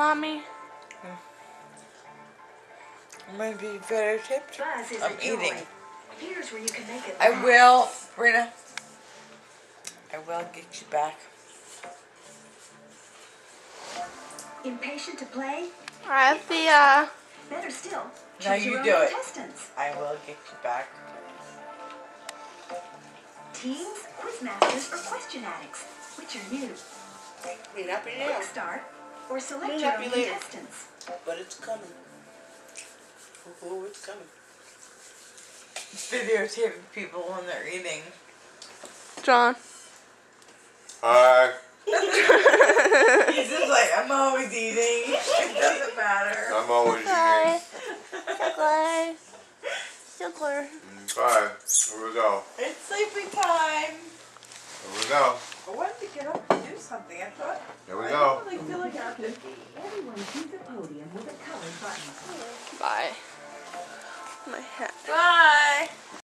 Mommy. I'm going to be videotaped. I'm eating. Here's where you can make it. I will, Brina. I will get you back. Impatient to play? I have the, Better still, Now choose you your do own it. contestants. I will get you back. Teams, quiz masters, or question addicts. Which are you? May not be now, Quick start, or select May your not own be later. contestants. but it's coming. Oh, it's coming. Videotaping people when they're eating. John. Hi. He's just like, I'm always eating. It doesn't matter. I'm always Hi. eating. Sugar. Bye. Here we go. It's sleepy time. Here we go. I wanted to get up and do something. I thought. Here we I go. don't really feel like I have to. Everyone choose a podium with a colored button. Bye. My hat. Bye.